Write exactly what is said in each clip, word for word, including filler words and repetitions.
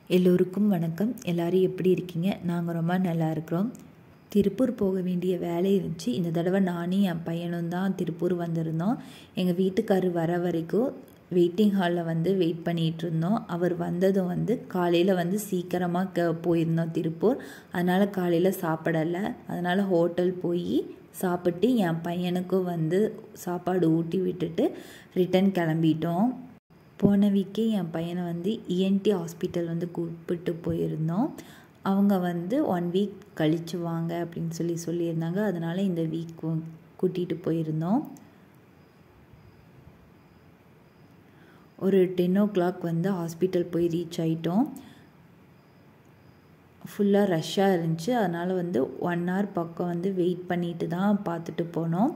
எல்லோருக்கும் வணக்கம். எல்லாரும் எப்படி இருக்கீங்க? நாங்கள் ரொம்ப நல்லா இருக்கிறோம். திருப்பூர் போக வேண்டிய வேலை இருந்துச்சு. இந்த தடவை நானும் என் பையனும் தான் திருப்பூர் வந்திருந்தோம். எங்கள் வீட்டுக்காரர் வர வரைக்கும் வெயிட்டிங் ஹாலில் வந்து வெயிட் பண்ணிகிட்டு இருந்தோம். அவர் வந்ததும் வந்து காலையில் வந்து சீக்கிரமாக க போயிருந்தோம் திருப்பூர். அதனால் காலையில் சாப்பிடலை. அதனால் ஹோட்டல் போய் சாப்பிட்டு என் பையனுக்கும் வந்து சாப்பாடு ஊட்டி விட்டுட்டு ரிட்டன் கிளம்பிட்டோம். போன வீக்கே என் பையனை வந்து இஎன்டி ஹாஸ்பிட்டல் வந்து கூப்பிட்டு போயிருந்தோம். அவங்க வந்து ஒன் வீக் கழிச்சு வாங்க அப்படின்னு சொல்லி சொல்லியிருந்தாங்க. அதனால் இந்த வீக் கூட்டிகிட்டு போயிருந்தோம். ஒரு டென் ஓ கிளாக் வந்து ஹாஸ்பிட்டல் போய் ரீச் ஆகிட்டோம். ஃபுல்லாக ரஷ்ஷாக இருந்துச்சு. அதனால் வந்து ஒன் ஹவர் பக்கம் வந்து வெயிட் பண்ணிட்டு தான் பார்த்துட்டு போனோம்.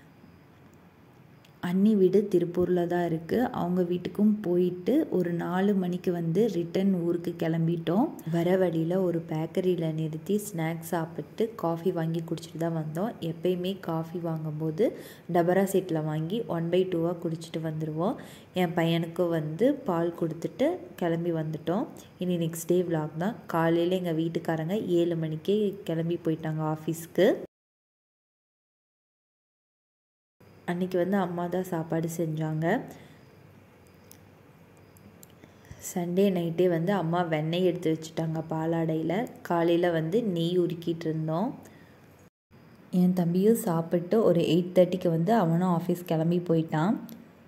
அண்ணி வீடு திருப்பூரில் தான் இருக்குது. அவங்க வீட்டுக்கும் போயிட்டு ஒரு நாலு மணிக்கு வந்து ரிட்டன் ஊருக்கு கிளம்பிட்டோம். வர வழியில் ஒரு பேக்கரியில் நிறுத்தி ஸ்நாக்ஸ் சாப்பிட்டு காஃபி வாங்கி குடிச்சிட்டு தான் வந்தோம். எப்பயுமே காஃபி வாங்கும்போது டபரா செட்டில் வாங்கி ஒன் பை டூவாக குடிச்சிட்டு வந்துடுவோம். என் பையனுக்கும் வந்து பால் கொடுத்துட்டு கிளம்பி வந்துட்டோம். இனி நெக்ஸ்ட் டே விலாக் தான். காலையில் எங்கள் வீட்டுக்காரங்க ஏழு மணிக்கே கிளம்பி போயிட்டாங்க ஆஃபீஸ்க்கு. அன்றைக்கி வந்து அம்மா தான் சாப்பாடு செஞ்சாங்க. சண்டே நைட்டே வந்து அம்மா வெண்ணெய் எடுத்து வச்சுட்டாங்க பாலாடையில். காலையில் வந்து நெய் உருக்கிட்டு இருந்தோம். என் தம்பியும் சாப்பிட்டு ஒரு எயிட் தேர்ட்டிக்கு வந்து அவனும் ஆஃபீஸ் கிளம்பி போயிட்டான்.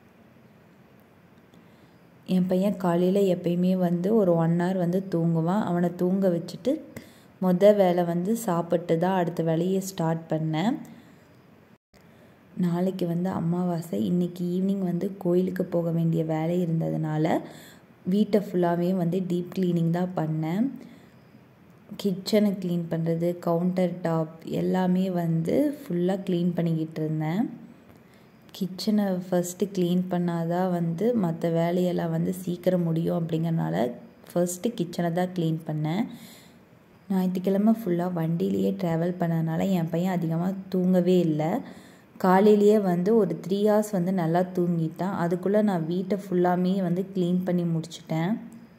என் பையன் காலையில் எப்பயுமே வந்து ஒரு ஒன் ஹவர் வந்து தூங்குவான். அவனை தூங்க வச்சுட்டு மொதல் வேலை வந்து சாப்பிட்டு தான் அடுத்த வேலையை ஸ்டார்ட் பண்ணேன். நாளைக்கு வந்து அமாவாசை. இன்றைக்கி ஈவினிங் வந்து கோயிலுக்கு போக வேண்டிய வேலை இருந்ததுனால வீட்டை ஃபுல்லாகவே வந்து டீப் க்ளீனிங் தான் பண்ணேன். கிச்சனை க்ளீன் பண்ணுறது, கவுண்டர் டாப் எல்லாமே வந்து ஃபுல்லாக க்ளீன் பண்ணிக்கிட்டு இருந்தேன். கிச்சனை ஃபஸ்ட்டு க்ளீன் பண்ணாதான் வந்து மற்ற வேலையெல்லாம் வந்து சீக்கிரம் முடியும் அப்படிங்கிறனால ஃபஸ்ட்டு கிச்சனை தான் க்ளீன் பண்ணேன். ஞாயிற்றுக்கிழமை ஃபுல்லாக வண்டியிலேயே ட்ராவல் பண்ணதுனால என் பையன் அதிகமாக தூங்கவே இல்லை. காலையிலேயே வந்து ஒரு த்ரீ ஹவர்ஸ் வந்து நல்லா தூங்கிட்டான். அதுக்குள்ளே நான் வீட்டை ஃபுல்லாமே வந்து க்ளீன் பண்ணி முடிச்சிட்டேன்.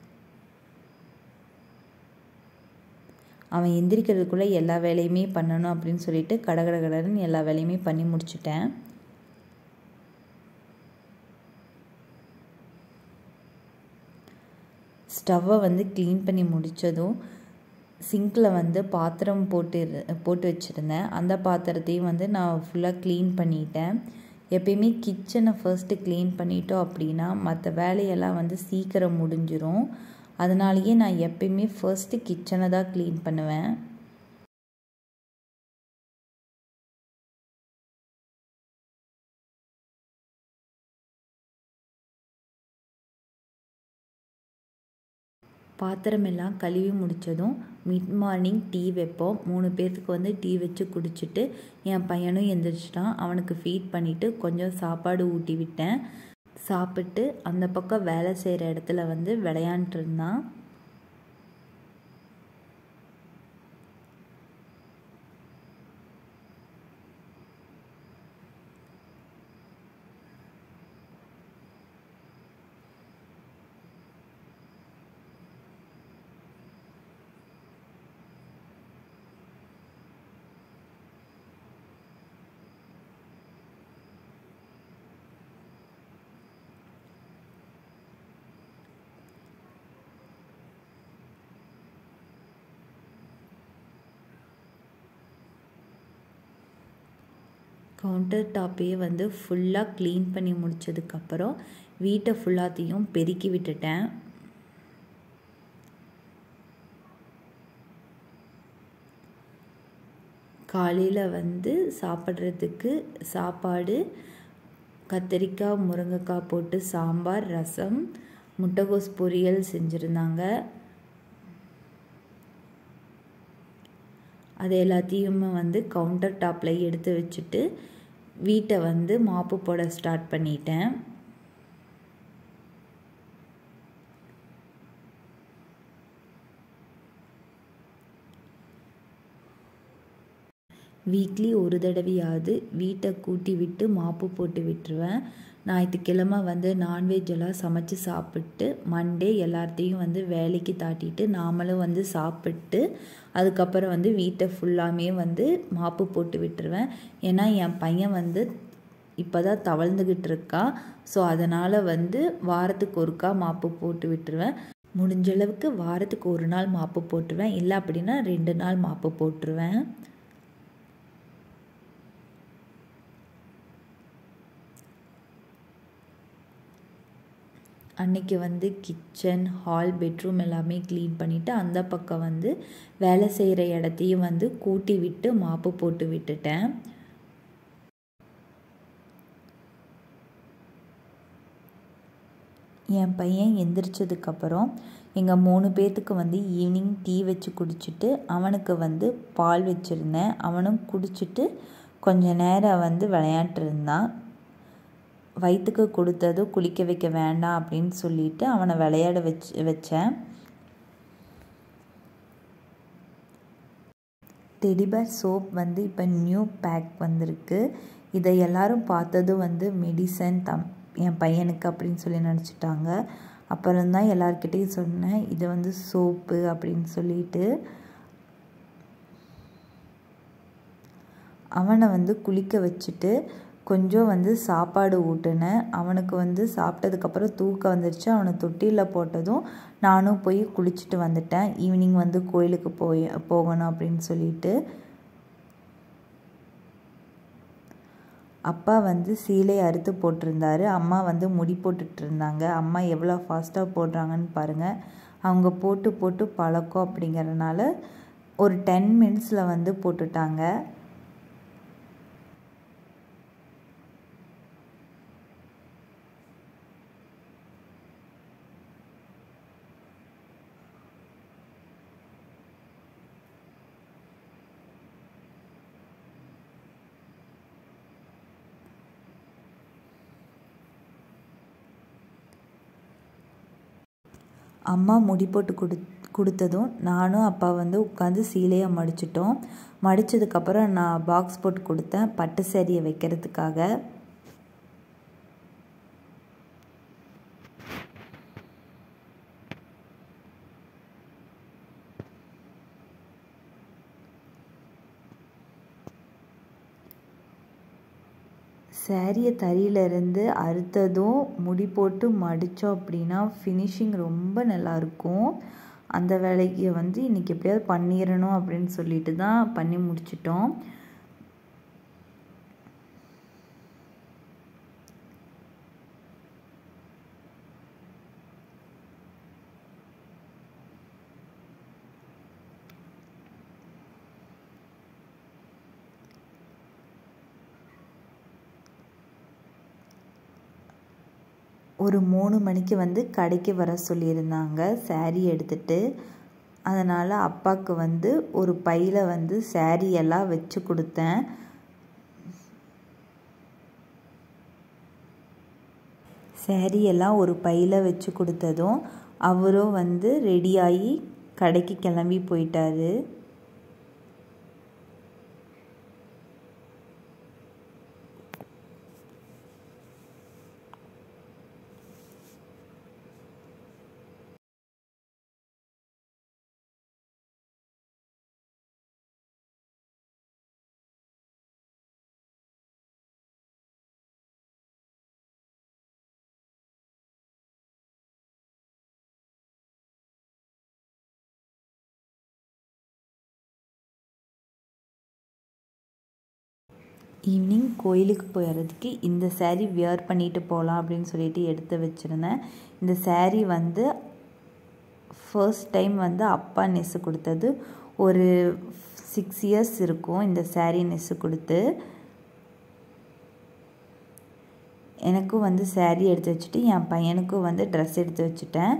அவன் எந்திரிக்கிறதுக்குள்ளே எல்லா வேலையுமே பண்ணணும் அப்படின்னு சொல்லிட்டு கடகட கடன்னு எல்லா வேலையுமே பண்ணி முடிச்சிட்டேன். ஸ்டவ்வை வந்து க்ளீன் பண்ணி முடித்ததும் சிங்கில் வந்து பாத்திரம் போட்டு போட்டு வச்சுருந்தேன். அந்த பாத்திரத்தையும் வந்து நான் ஃபுல்லாக க்ளீன் பண்ணிட்டேன். எப்பயுமே கிச்சனை ஃபர்ஸ்ட்டு க்ளீன் பண்ணிட்டோம் அப்படின்னா மற்ற வேலையெல்லாம் வந்து சீக்கிரம் முடிஞ்சிடும். அதனாலேயே நான் எப்பயுமே ஃபர்ஸ்ட்டு கிச்சனை தான் க்ளீன் பண்ணுவேன். பாத்திரமெல்லாம் கழுவி முடித்ததும் மிட் மார்னிங் டீ வைப்போம். மூணு பேர்த்துக்கு வந்து டீ வச்சு குடிச்சிட்டு என் பையனும் எந்திரிச்சிட்டான். அவனுக்கு ஃபீட் பண்ணிவிட்டு கொஞ்சம் சாப்பாடு ஊட்டி விட்டேன். சாப்பிட்டு அந்த பக்கம் வேலை செய்கிற இடத்துல வந்து விளையாண்டுட்டு இருந்தான். கவுண்டர் டாப்பையே வந்து ஃபுல்லாக க்ளீன் பண்ணி முடித்ததுக்கப்புறம் வீட்டை ஃபுல்லாத்தையும் பெருக்கி விட்டுட்டேன். காலையில் வந்து சாப்பிட்றதுக்கு சாப்பாடு கத்திரிக்காய் முருங்கைக்காய் போட்டு சாம்பார், ரசம், முட்டைகோஸ் பொரியல் செஞ்சுருந்தாங்க. அது எல்லாத்தையுமே வந்து கவுண்டர் டாப்பில் எடுத்து வச்சுட்டு வீட்டை வந்து மாப்பு போட ஸ்டார்ட் பண்ணிட்டேன். வீக்லி ஒரு தடவையாவது வீட்டை கூட்டி விட்டு மாப்பு போட்டு விட்டுருவேன். ஞாயிற்றுக்கிழமை வந்து நான்வெஜ் எல்லாம் சமைச்சு சாப்பிட்டு மண்டே எல்லாத்தையும் வந்து வேலைக்கு தாட்டிட்டு நாமளும் வந்து சாப்பிட்டு அதுக்கப்புறம் வந்து வீட்டை ஃபுல்லாமே வந்து மாப்பு போட்டு விட்டுருவேன். ஏன்னா என் பையன் வந்து இப்போ தான் தவழ்ந்துக்கிட்டு இருக்கா. ஸோ அதனால் வந்து வாரத்துக்கு ஒருக்கா மாப்பு போட்டு விட்டுருவேன். முடிஞ்ச அளவுக்கு வாரத்துக்கு ஒரு நாள் மாப்பு போட்டுருவேன், இல்லை அப்படின்னா ரெண்டு நாள் மாப்பு போட்டுருவேன். அன்றைக்கி வந்து கிச்சன், ஹால், பெட்ரூம் எல்லாமே க்ளீன் பண்ணிவிட்டு அந்த பக்கம் வந்து வேலை செய்கிற இடத்தையும் வந்து கூட்டி விட்டு மாப்பு போட்டு விட்டுட்டேன். என் பையன் எந்திரிச்சதுக்கப்புறம் எங்கள் மூணு பேர்த்துக்கு வந்து ஈவினிங் டீ வச்சு குடிச்சிட்டு அவனுக்கு வந்து பால் வச்சுருந்தேன். அவனும் குடிச்சிட்டு கொஞ்ச நேரம் வந்து விளையாண்டுருந்தான். வயிற்றுக்கு கொடுத்ததும் குளிக்க வைக்க வேண்டாம் அப்படின்னு சொல்லிட்டு அவனை விளையாட வச்சு வச்சேன். டெடிபேர் சோப் வந்து இப்போ நியூ பேக் வந்திருக்கு. இதை எல்லாரும் பார்த்ததும் வந்து மெடிசன் தம் என் பையனுக்கு அப்படின்னு சொல்லி நினச்சிட்டாங்க. அப்புறம்தான் எல்லார்கிட்டையும் சொன்னேன் இது வந்து சோப்பு அப்படின்னு சொல்லிட்டு. அவனை வந்து குளிக்க வச்சுட்டு கொஞ்சம் வந்து சாப்பாடு ஊட்டினேன். அவனுக்கு வந்து சாப்பிட்டதுக்கப்புறம் தூக்கம் வந்துடுச்சு. அவனை தொட்டியில் போட்டதும் நானும் போய் குளிச்சுட்டு வந்துட்டேன். ஈவினிங் வந்து கோயிலுக்கு போய் போகணும் அப்படின்னு சொல்லிட்டு. அப்பா வந்து சீலை அறுத்து போட்டிருந்தாரு. அம்மா வந்து முடி போட்டுட்டு இருந்தாங்க. அம்மா எவ்வளோ ஃபாஸ்ட்டாக போடுறாங்கன்னு பாருங்கள். அவங்க போட்டு போட்டு பழக்கம் அப்படிங்கிறதுனால ஒரு டென் மினிட்ஸில் வந்து போட்டுட்டாங்க. அம்மா முடி போட்டு கொடு கொடுத்ததும் நானும் அப்பா வந்து உட்காந்து சீலையை மடிச்சிட்டோம். மடித்ததுக்கப்புறம் நான் பாக்ஸ் போட்டு கொடுத்தேன் பட்டு சேரீயை வைக்கிறதுக்காக. சேரீயை தறியிலேருந்து அறுத்ததும் முடி போட்டு மடித்தோம் அப்படின்னா ஃபினிஷிங் ரொம்ப நல்லாயிருக்கும். அந்த வேலைக்கு வந்து இன்றைக்கி எப்படியாவது பண்ணிடணும் அப்படின்னு சொல்லிட்டு தான் பண்ணி முடிச்சிட்டோம். ஒரு மூணு மணிக்கு வந்து கடைக்கு வர சொல்லியிருந்தாங்க சேரீ எடுத்துகிட்டு. அதனால் அப்பாவுக்கு வந்து ஒரு பையில் வந்து சேரீ எல்லாம் வச்சு கொடுத்தேன். சேரீ எல்லாம் ஒரு பையில் வச்சு கொடுத்ததும் அவரும் வந்து ரெடியாகி கடைக்கு கிளம்பி போயிட்டாரு. ஈவினிங் கோயிலுக்கு போயிடுறதுக்கு இந்த சேரீ வியர் பண்ணிட்டு போகலாம் அப்படின்னு சொல்லிட்டு எடுத்து வச்சுருந்தேன். இந்த சேரீ வந்து ஃபர்ஸ்ட் டைம் வந்து அப்பா நெசு கொடுத்தது. ஒரு சிக்ஸ் இயர்ஸ் இருக்கும் இந்த சேரீ நெசு கொடுத்து. எனக்கும் வந்து சேரீ எடுத்து வச்சுட்டு என் பையனுக்கும் வந்து ட்ரெஸ் எடுத்து வச்சுட்டேன்.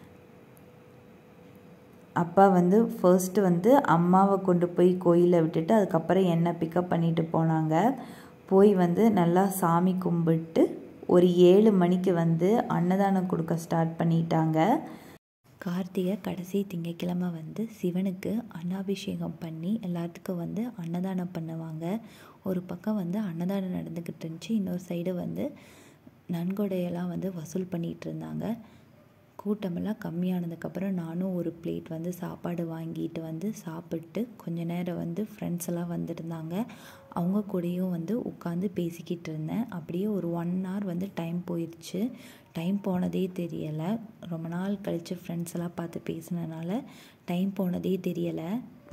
அப்பா வந்து ஃபர்ஸ்ட்டு வந்து அம்மாவை கொண்டு போய் கோயிலில் விட்டுட்டு அதுக்கப்புறம் என்னை பிக்கப் பண்ணிட்டு போனாங்க. போய் வந்து நல்லா சாமி கும்பிட்டு ஒரு ஏழு மணிக்கு வந்து அன்னதானம் கொடுக்க ஸ்டார்ட் பண்ணிட்டாங்க. கார்த்திகை கடைசி திங்கட்கிழமை வந்து சிவனுக்கு அன்னாபிஷேகம் பண்ணி எல்லாத்துக்கும் வந்து அன்னதானம் பண்ணுவாங்க. ஒரு பக்கம் வந்து அன்னதானம் நடந்துக்கிட்டு இருந்துச்சு, இன்னொரு சைடு வந்து நன்கொடையெல்லாம் வந்து வசூல் பண்ணிகிட்டு இருந்தாங்க. கூட்டமெல்லாம் கம்மியானதுக்கப்புறம் நானும் ஒரு பிளேட் வந்து சாப்பாடு வாங்கிட்டு வந்து சாப்பிட்டு கொஞ்ச நேரம் வந்து ஃப்ரெண்ட்ஸ் எல்லாம் வந்துருந்தாங்க. அவங்க கூடயும் வந்து உட்காந்து பேசிக்கிட்டு இருந்தேன். அப்படியே ஒரு ஒன் ஹவர் வந்து டைம் போயிடுச்சு. டைம் போனதே தெரியலை. ரொம்ப நாள் கழித்து ஃப்ரெண்ட்ஸ் எல்லாம் பார்த்து பேசினனால டைம் போனதே தெரியலை.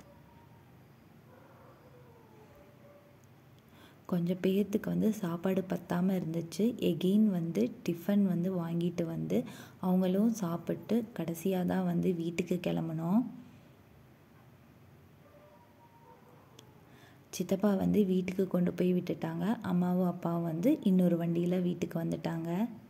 கொஞ்சம் பேர்த்துக்கு வந்து சாப்பாடு பத்தாமல் இருந்துச்சு. எகெயின் வந்து டிஃபன் வந்து வாங்கிட்டு வந்து அவங்களும் சாப்பிட்டு கடைசியாக தான் வந்து வீட்டுக்கு கிளம்புனோம். சித்தப்பா வந்து வீட்டுக்கு கொண்டு போய் விட்டுட்டாங்க. அம்மாவும் அப்பாவும் வந்து இன்னொரு வண்டியில் வீட்டுக்கு வந்துட்டாங்க.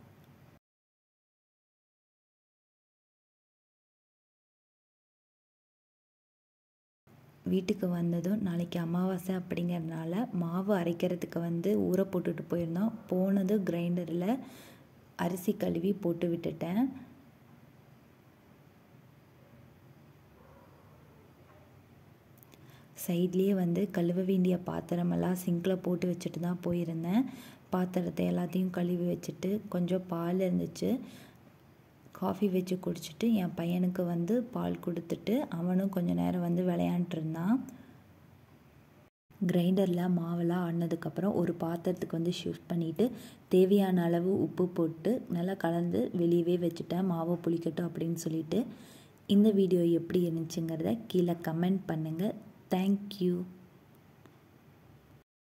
வீட்டுக்கு வந்ததும் நாளைக்கு அமாவாசை அப்படிங்கிறதுனால மாவு அரைக்கிறதுக்கு வந்து ஊற போட்டுட்டு போயிருந்தோம். போனது கிரைண்டரில் அரிசி கழுவி போட்டு விட்டுட்டேன். சைட்லேயே வந்து கழுவ வேண்டிய பாத்திரமெல்லாம் சிங்கில் போட்டு வச்சுட்டு தான் போயிருந்தேன். பாத்திரத்தை எல்லாத்தையும் கழுவி வச்சுட்டு கொஞ்சம் பால் இருந்துச்சு, காஃபி வச்சு குடிச்சிட்டு என் பையனுக்கு வந்து பால் கொடுத்துட்டு அவனும் கொஞ்சம் நேரம் வந்து விளையாண்டுருந்தான். கிரைண்டரில் மாவெல்லாம் ஆடினதுக்கப்புறம் ஒரு பாத்திரத்துக்கு வந்து ஷிஃப்ட் பண்ணிவிட்டு தேவையான அளவு உப்பு போட்டு நல்லா கலந்து வெளியவே வச்சுட்டேன், மாவை புளிக்கட்டும் அப்படின்னு சொல்லிட்டு. இந்த வீடியோ எப்படி இருந்துச்சுங்கிறத கீழே கமெண்ட் பண்ணுங்கள். தேங்க்யூ.